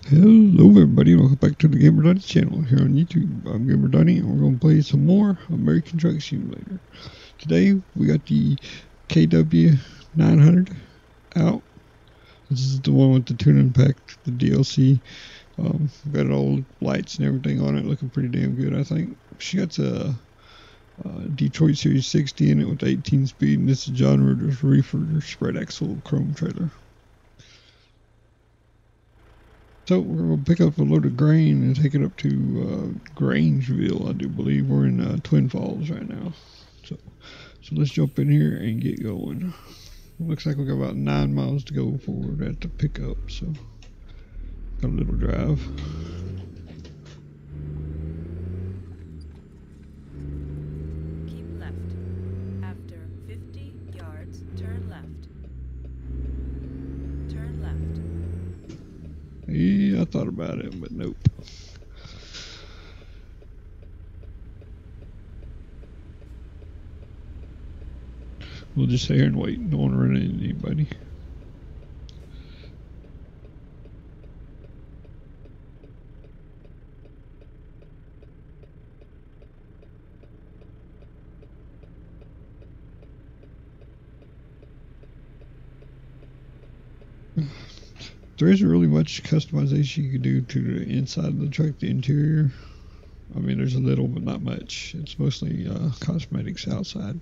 Hello everybody, welcome back to the Gamer Donnie channel here on YouTube. I'm Gamer Donnie and we're going to play some more American Truck Simulator. Today we got the KW 900 out. This is the one with the tuning pack, the DLC. Got all the lights and everything on it, looking pretty damn good I think. She got a Detroit Series 60 in it with 18 speed, and this is John Ritter's reefer spread axle chrome trailer. So we're going to pick up a load of grain and take it up to Grangeville, I do believe. We're in Twin Falls right now. So let's jump in here and get going. Looks like we got about 9 miles to go before we're at the pickup, so got a little drive. Keep left. After 50 yards, turn left. Turn left. Yeah, I thought about it, but nope. We'll just sit here and wait. Don't want to run into anybody. There isn't really much customization you can do to the inside of the truck, the interior. I mean, there's a little, but not much. It's mostly cosmetics outside.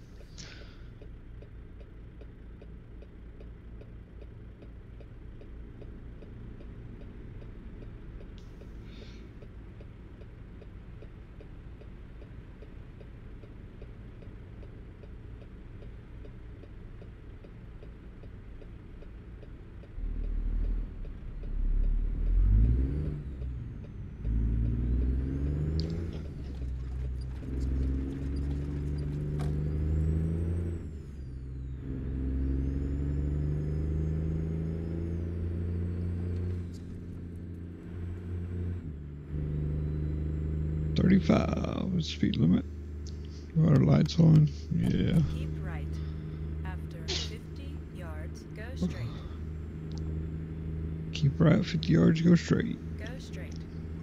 Speed limit. Are our lights on? Yeah. Keep right. After 50 yards, go straight. Keep right 50 yards, go straight. Go straight.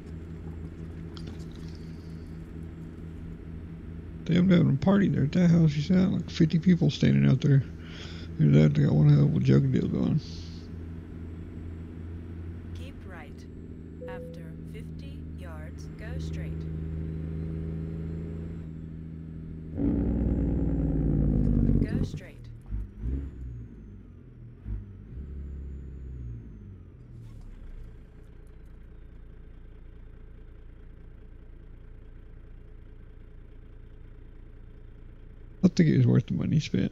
Damn, they're having a party there at that house. You sound like 50 people standing out there. Here's that, they got one hell of a jug deal going. Keep right. After 50 yards, go straight. Go straight. I think it was worth the money spent.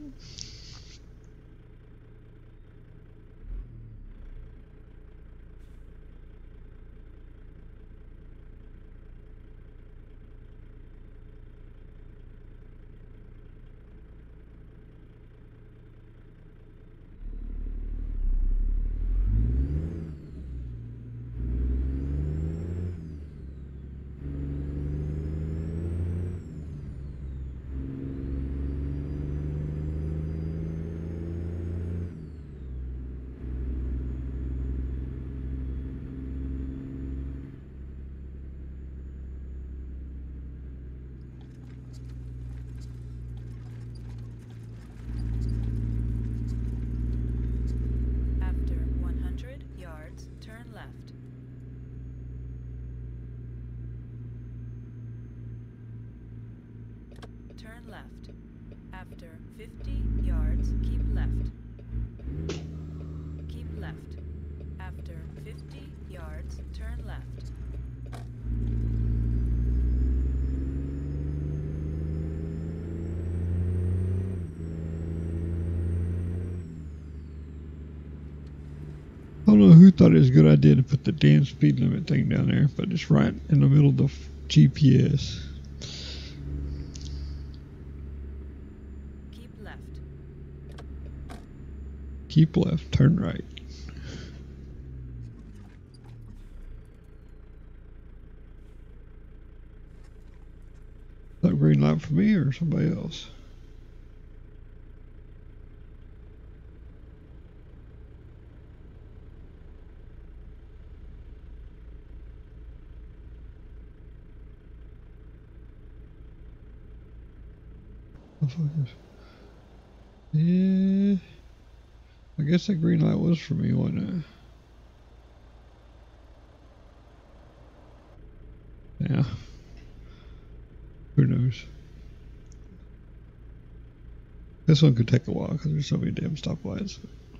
After 100 yards, turn left. Turn left. After 50 yards, keep left. Keep left. After 50 yards, turn left. I don't know who thought it was a good idea to put the damn speed limit thing down there, but it's right in the middle of the GPS. Keep left. Keep left, turn right. Is that green light for me or somebody else? Motherfuckers. Yeah. I guess that green light was for me, wasn't it? Yeah. Who knows? This one could take a while because there's so many damn stoplights.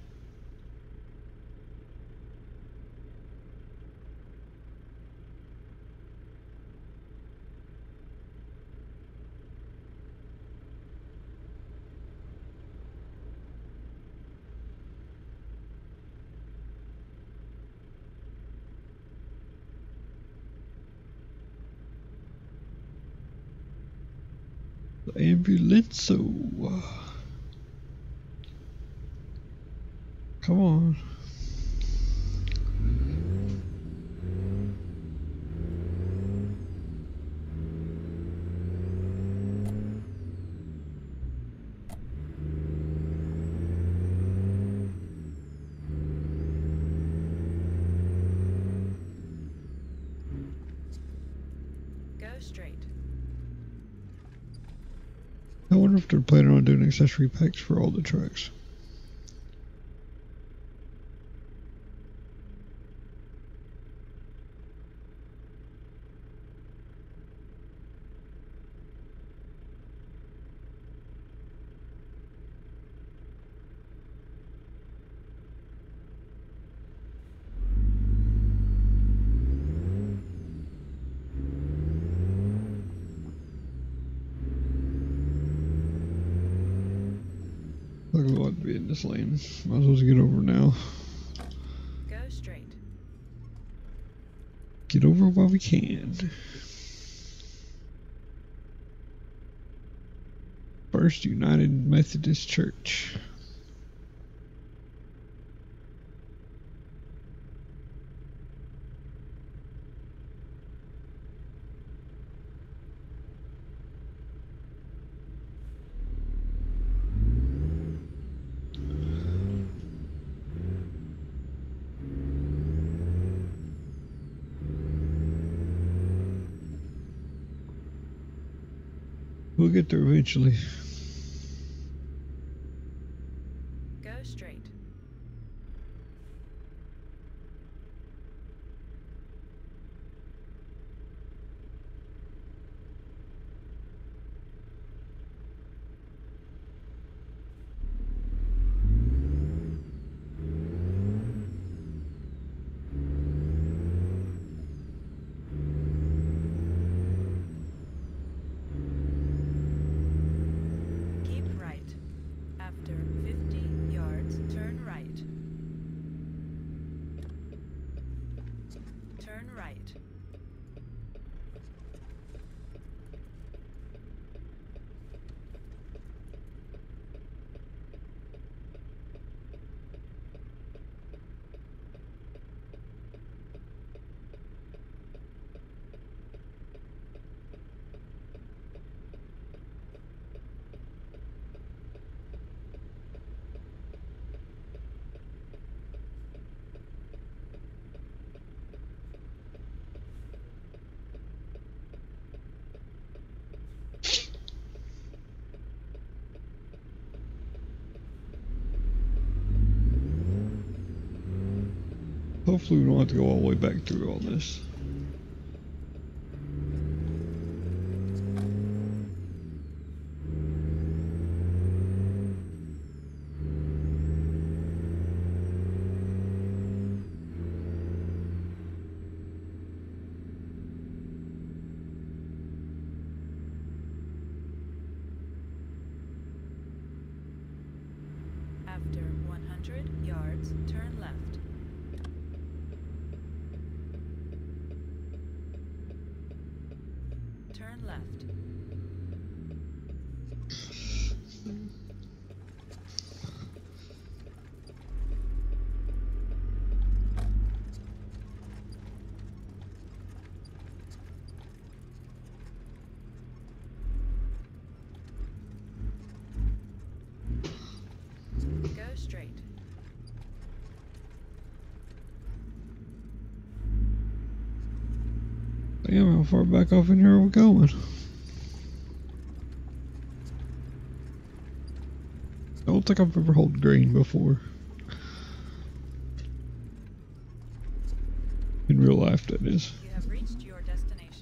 The ambulance. Come on. Go straight. I wonder if they're planning on doing accessory packs for all the trucks. Look at what be in this lane. Might as well get over now. Go straight. Get over while we can. First United Methodist Church. We'll get there eventually. Go straight. Keep right. After 50 yards, turn right. Turn right. Hopefully we don't have to go all the way back through all this. After 100 yards, turn left. Turn left. Go straight. Damn, how far back off in here are we going? don't think I've ever hauled grain before. In real life, that is. You have reached your destination.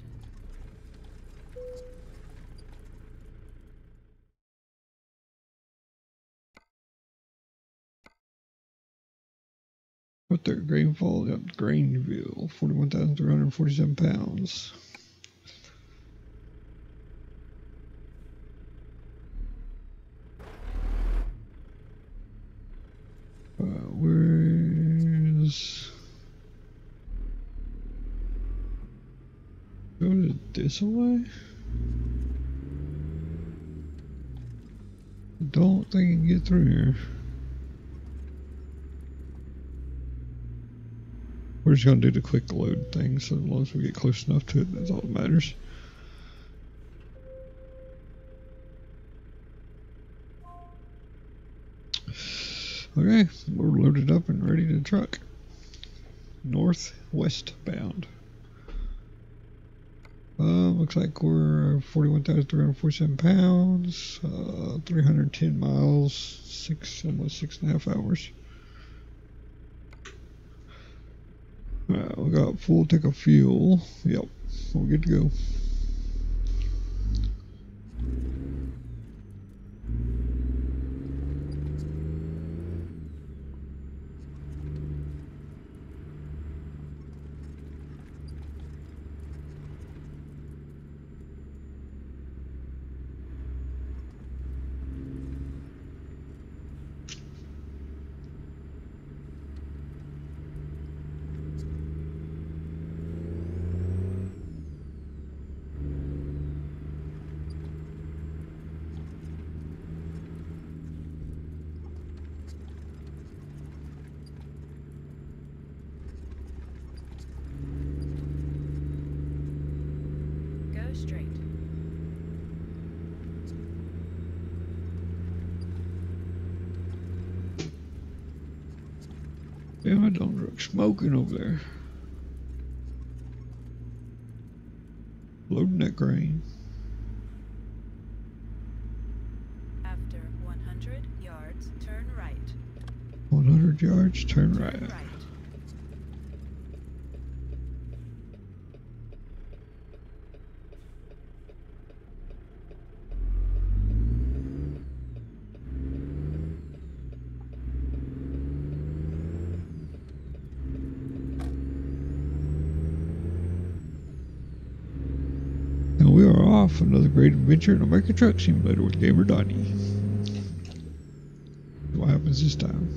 Right there, Grainfall, got Grainville, 41,347 pounds. Where's... Go this way? Don't think I can get through here. We're just gonna do the quick load thing, so as long as we get close enough to it, that's all that matters. Okay, we're loaded up and ready to truck. Northwest bound. Looks like we're 41,347 pounds, 310 miles, almost 6.5 hours. We got full tank of fuel. Yep, we're good to go. Go straight. Yeah, I don't look smoking over there. Loading that grain. After 100 yards, turn right. 100 yards, turn right. Turn right. And we are off another great adventure in American Truck Simulator with Gamer Donnie. What happens this time?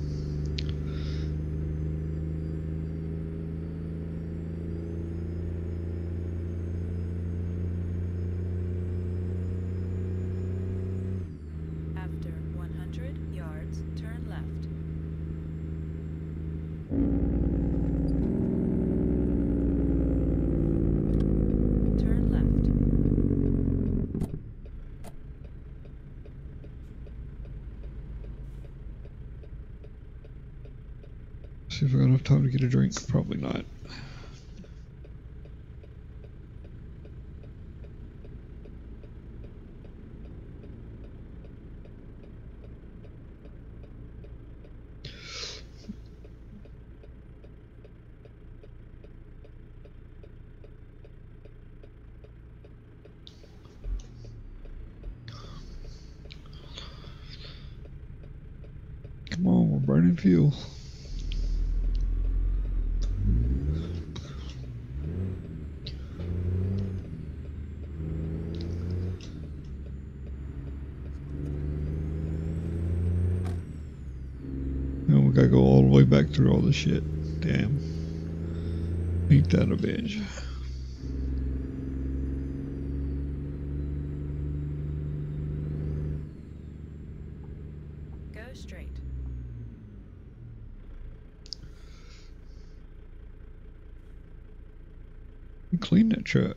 After 100 yards, turn left. Turn left. See if I got enough time to get a drink. Probably not. Come on, we're burning fuel. And we gotta go all the way back through all this shit. Damn. Ain't that a bitch. Go straight. Clean that truck.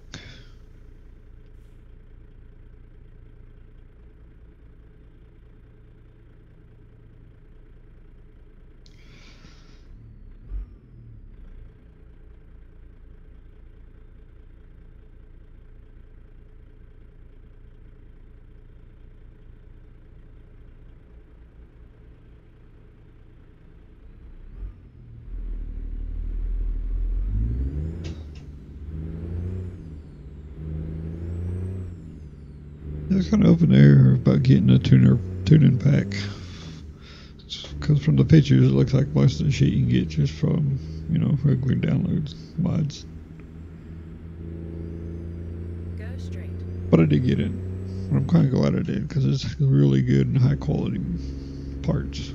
It's kind of up in the air about getting a tuning pack. Because from the pictures, it looks like most of the shit you can get just from, you know, regular downloads, mods. Go straight. But I did get it. I'm kind of glad I did because it's really good and high quality parts.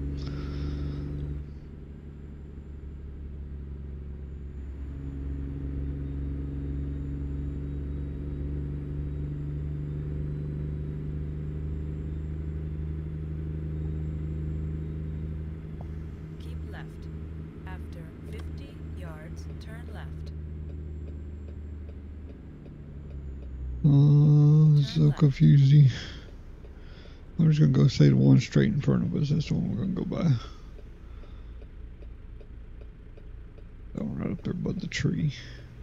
Keep left. After 50 yards, turn left. Oh, this is so confusing. I'm just gonna go say the one straight in front of us. That's the one we're gonna go by. That one right up there above the tree.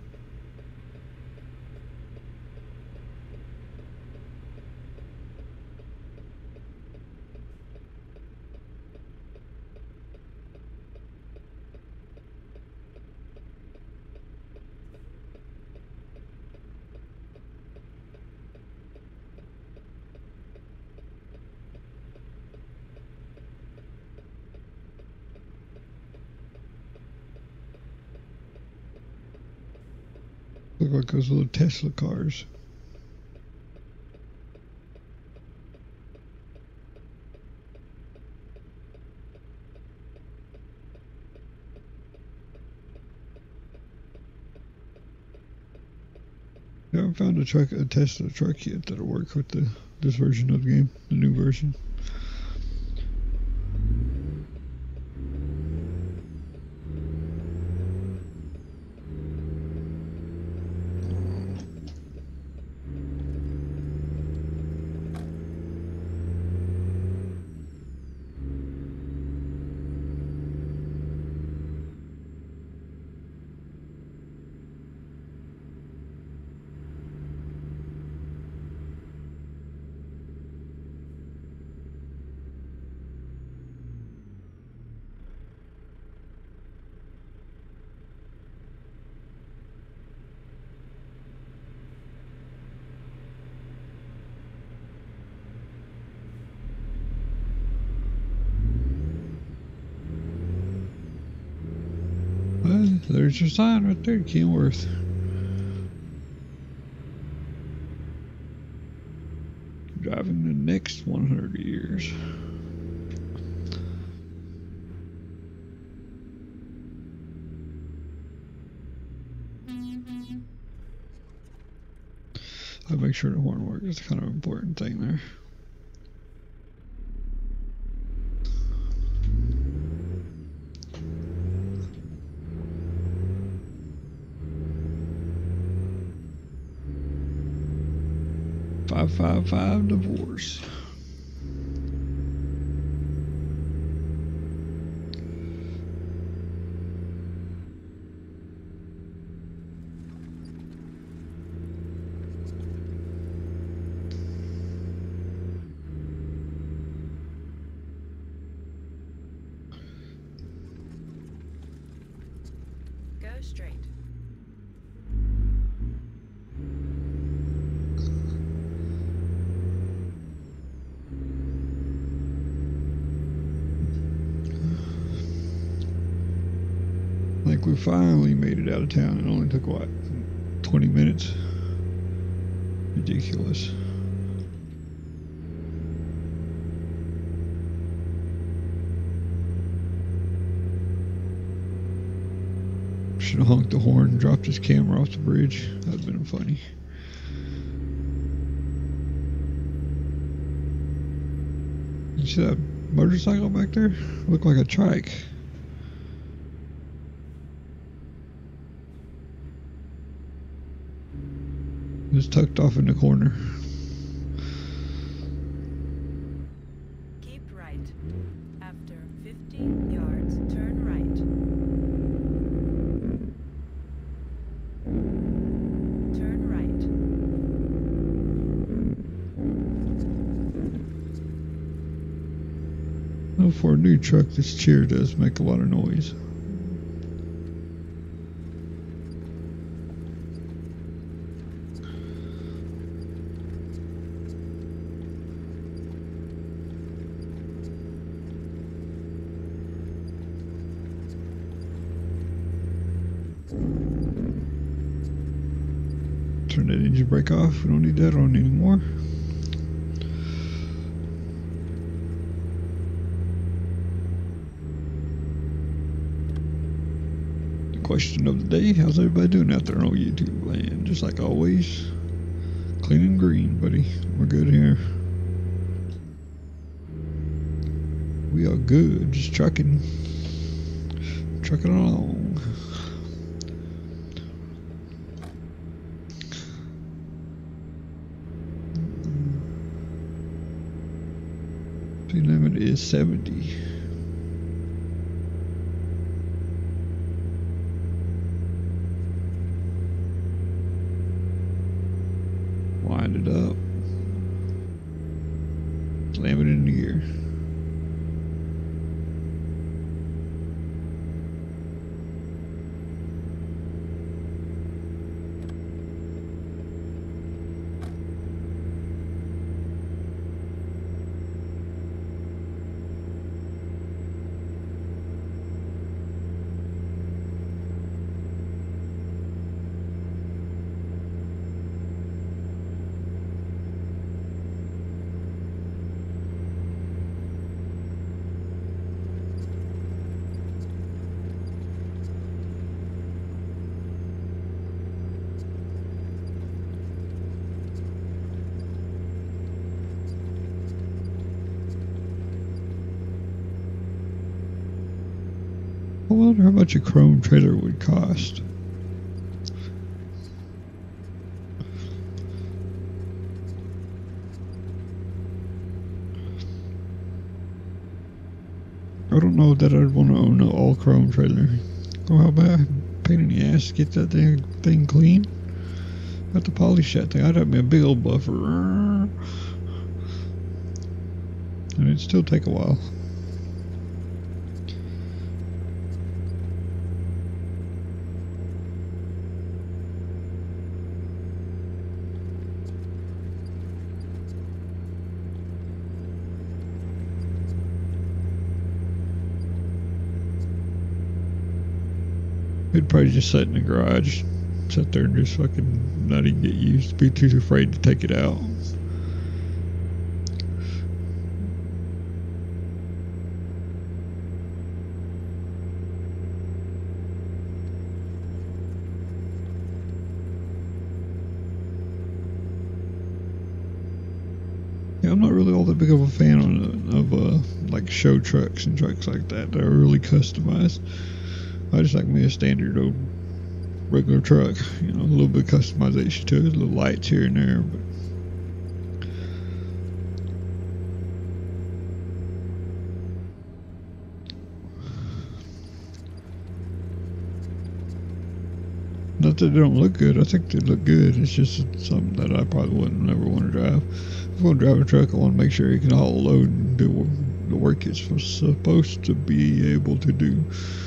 Look like those little Tesla cars. I haven't found a Tesla truck yet that'll work with this version of the game, the new version. Well, there's your sign right there, Kenworth. Driving the next 100 years. I'll make sure the horn works. It's kind of an important thing there. .555 divorce. Go straight. Like we finally made it out of town. It only took what, 20 minutes? Ridiculous. Should have honked the horn and dropped his camera off the bridge. That would have been funny. You see that motorcycle back there? Looked like a trike. It's tucked off in the corner. Keep right. After 50 yards, turn right. Turn right. Well, for a new truck, this chair does make a lot of noise. Turn that engine brake off. We don't need that on anymore. The question of the day, how's everybody doing out there on YouTube land? Just like always, clean and green, buddy. We're good here. We are good, just trucking along. Speed limit is 70. Wind it up. Slam it in gear. I wonder how much a chrome trailer would cost. I don't know that I'd want to own an all chrome trailer. Oh, how bad? Pain in the ass to get that thing clean. Got to polish that thing. I'd have me a big old buffer. And it'd still take a while. It'd probably just sit in the garage, sit there and just fucking not even get used, be too afraid to take it out. Yeah, I'm not really all that big of a fan of like show trucks and trucks like that that are really customized. I just like me a standard old regular truck, you know, a little bit of customization to it, little lights here and there, but not that they don't look good. I think they look good. It's just something that I probably wouldn't never want to drive. If I'm going to drive a truck, I want to make sure it can haul a load and do the work it's supposed to be able to do.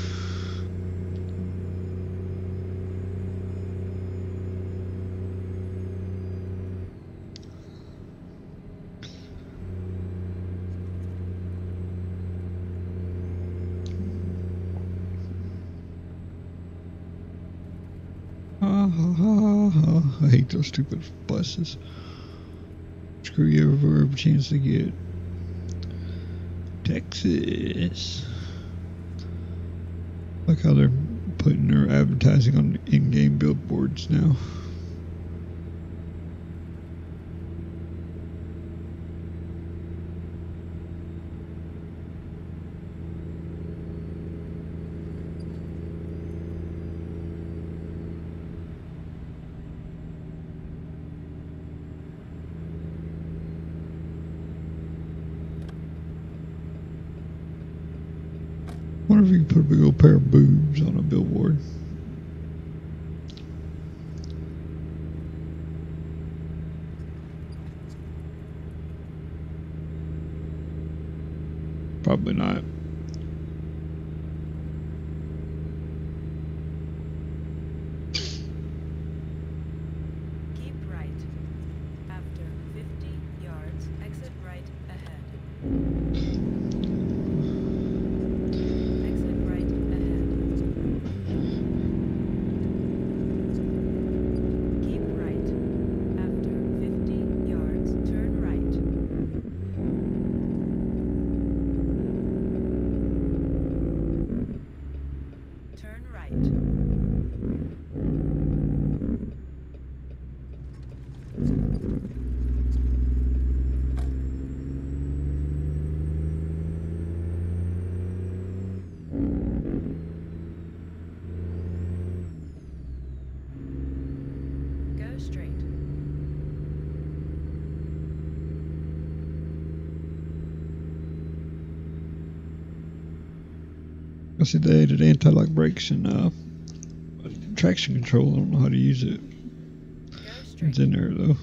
I hate those stupid buses. Screw you every chance to get. Texas. Like how they're putting their advertising on in-game billboards now. I wonder if you could put a big old pair of boobs on a billboard. Probably not. Keep right. After 50 yards, exit right ahead. Exit right ahead. I see they added anti-lock brakes and traction control. I don't know how to use it. Go straight. It's in there though.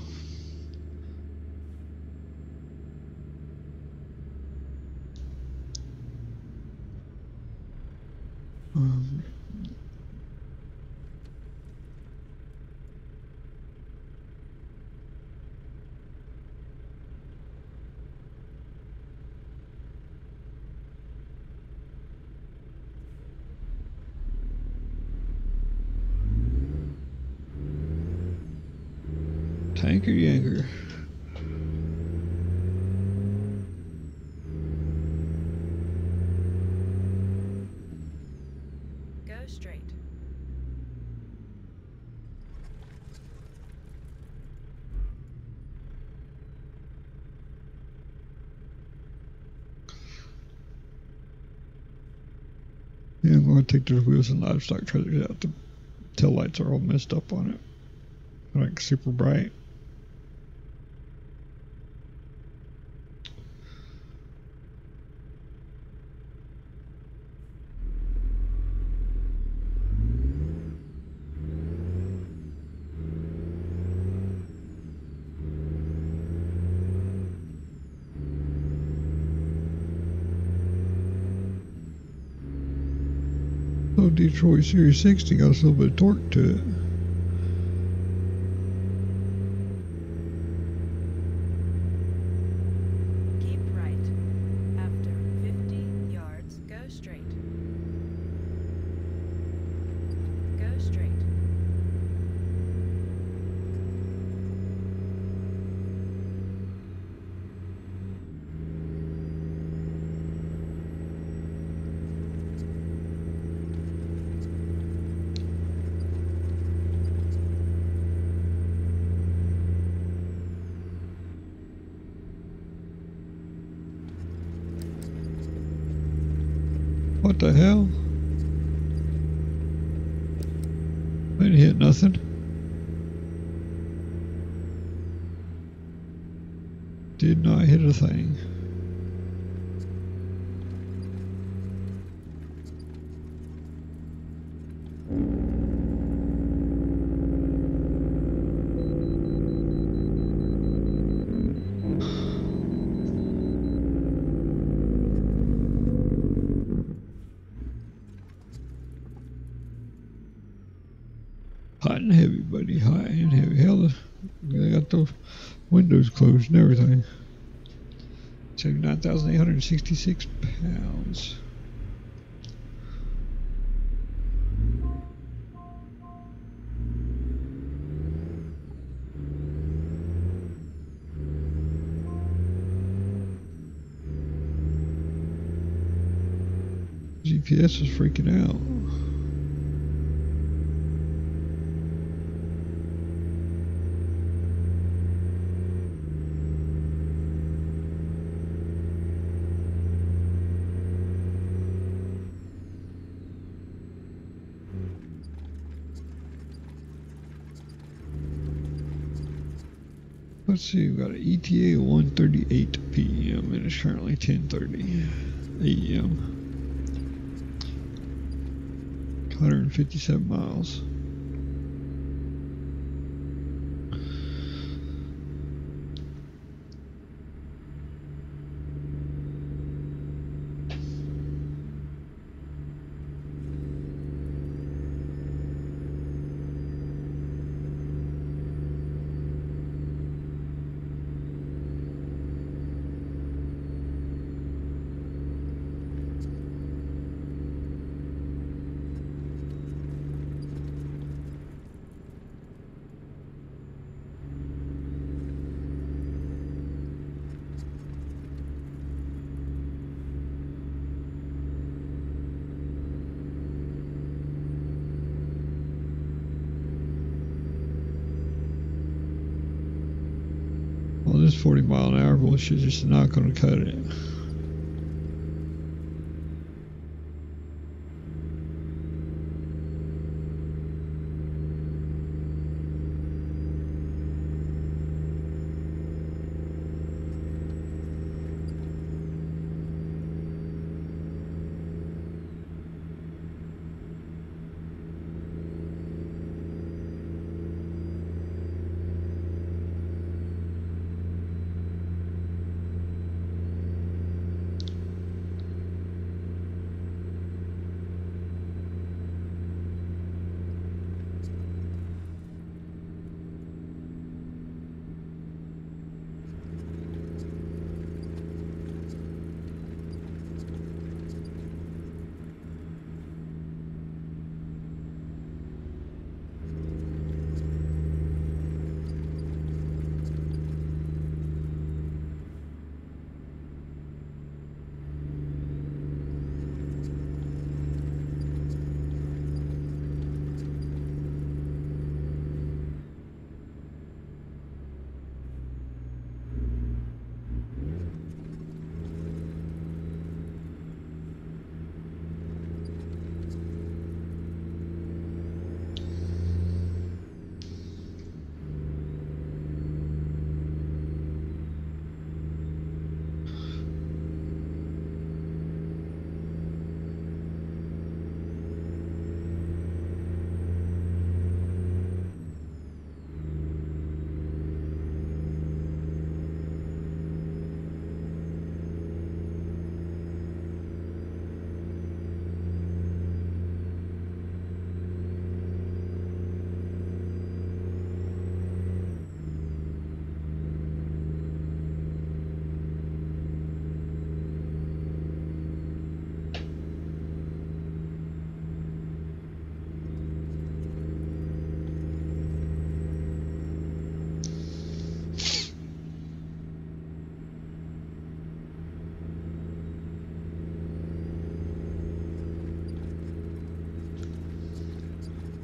Tanker yanker. Go straight. Yeah, I'm going to take those wheels and livestock trailers out. The tail lights are all messed up on it. They're like super bright. So Detroit Series 60 got a little bit of torque to it. Keep right. After 50 yards, go straight. Go straight. What the hell? I didn't hit nothing. Did not hit a thing. Hot and heavy, buddy. Hot and heavy. Hell, they got those windows closed and everything. 79,866 pounds. GPS is freaking out. Let's see, we've got an ETA of 1:38 p.m. and it's currently 10:30 a.m. 157 miles. Well, this 40-mile-an-hour bullshit is just not going to cut it.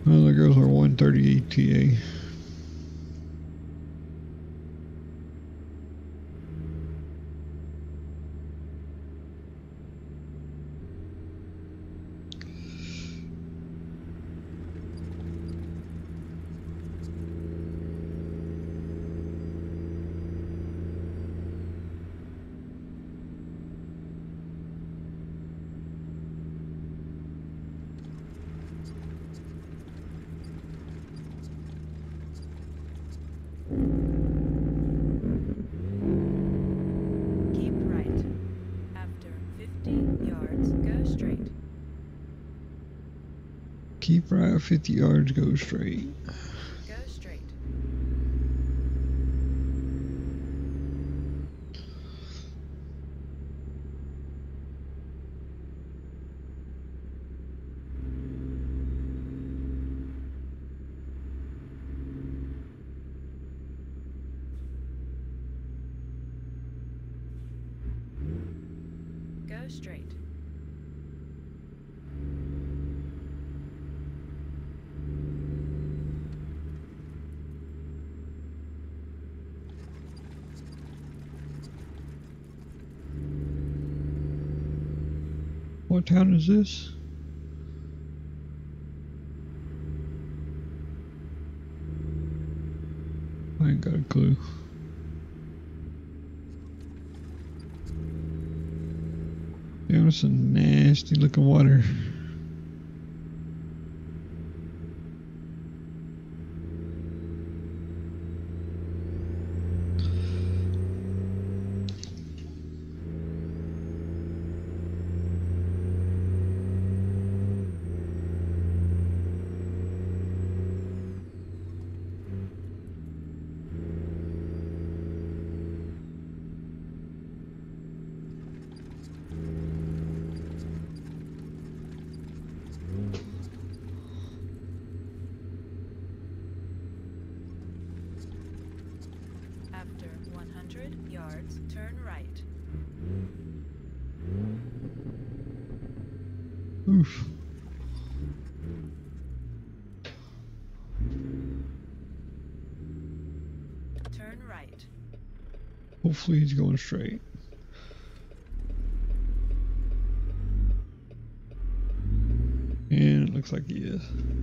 Well, there goes our 138 TA. Keep right. After 50 yards, go straight. Keep right 50 yards, go straight. Go straight. Go straight. What town is this? I ain't got a clue. Yeah, that's some nasty looking water. After 100 yards, turn right. Oof. Turn right. Hopefully he's going straight. And it looks like he is.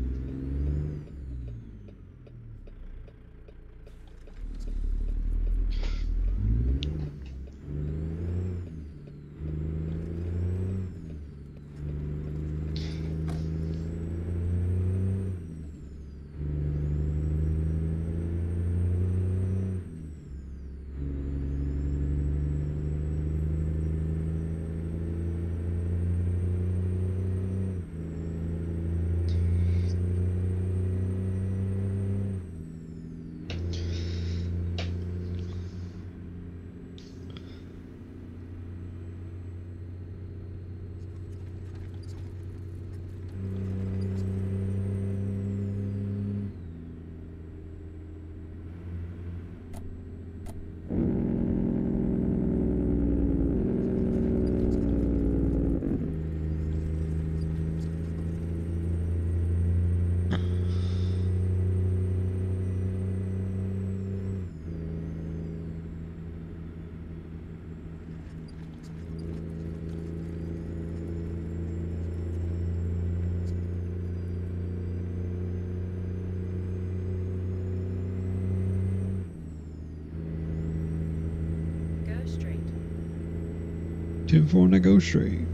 Go straight. 10-4 and I go straight.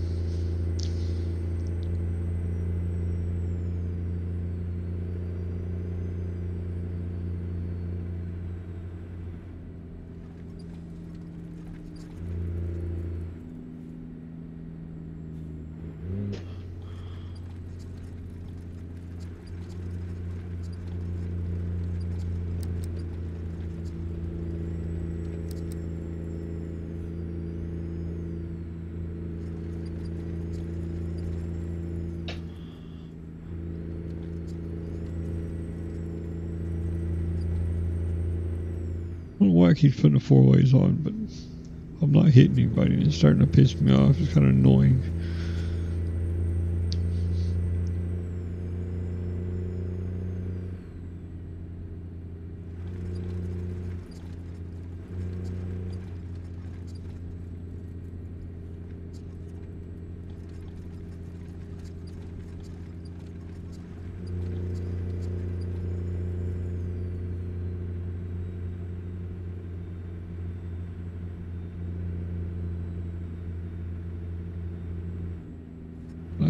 I don't know why I keep putting the 4-ways on, but I'm not hitting anybody and it's starting to piss me off. It's kind of annoying.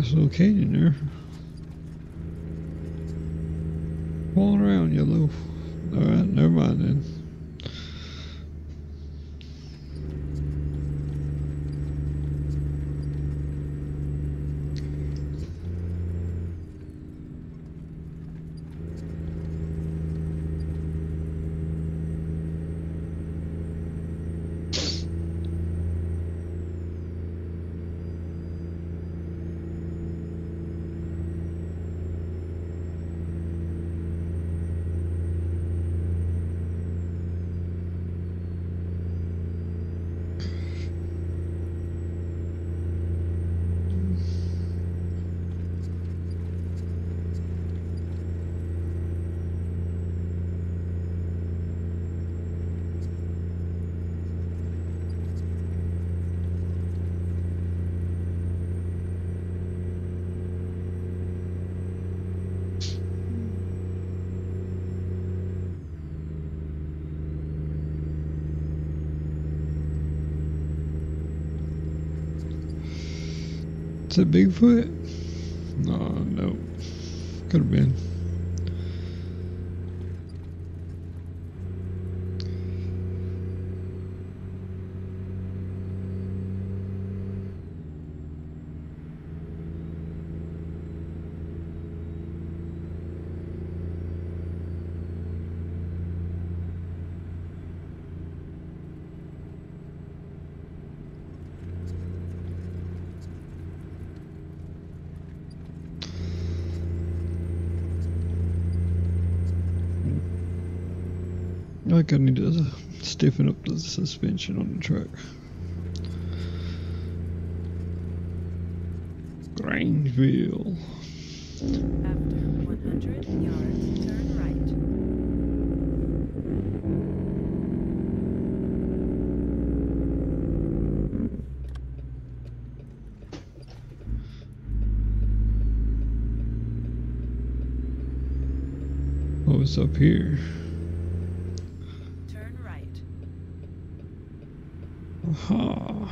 Nice little canyon there. Falling around, yellow. Alright, never mind then. Is that Bigfoot? No. Could have been. Like I need to stiffen up the suspension on the truck. Grangeville. After 100 yards, turn right. Oh, it's up here. Turn right. Aha.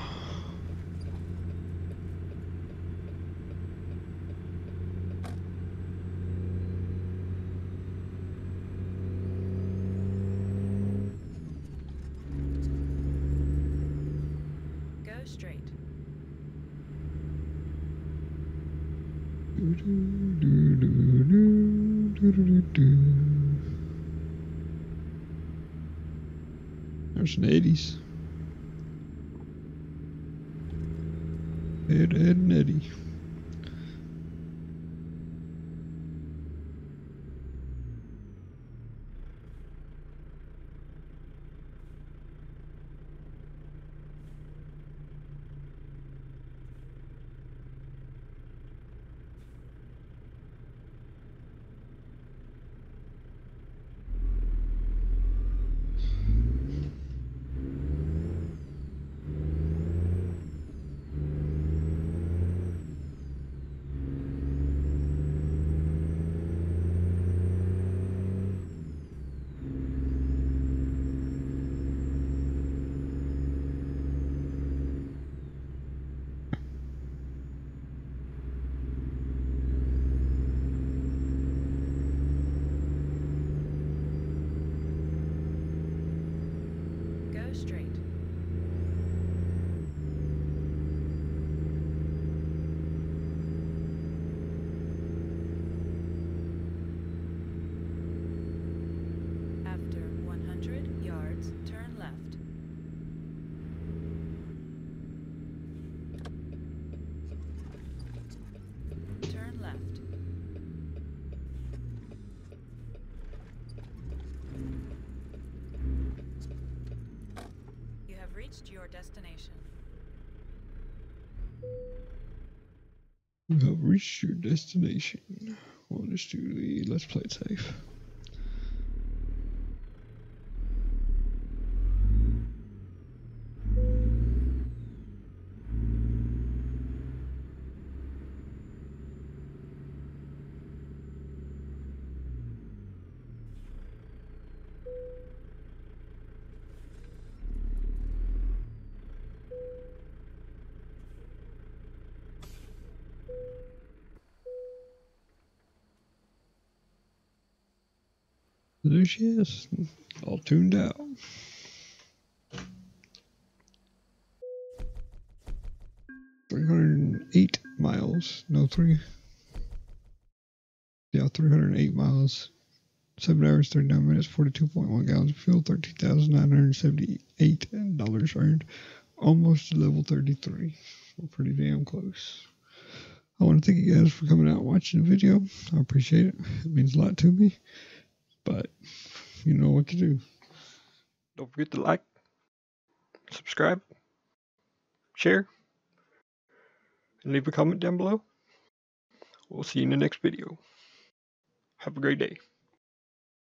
Go straight. There's an 80s. Ed and Eddie. Go straight. After 100 yards, turn left. Turn left. You have reached your destination. You have reached your destination. We'll just do the let's play it safe. There she is, all tuned out. 308 miles. No, 308 miles. 7 hours, 39 minutes, 42.1 gallons of fuel, $13,978 earned. Almost to level 33. We're pretty damn close. I want to thank you guys for coming out and watching the video. I appreciate it. It means a lot to me. But you know what to do. Don't forget to like, subscribe, share, and leave a comment down below. We'll see you in the next video. Have a great day.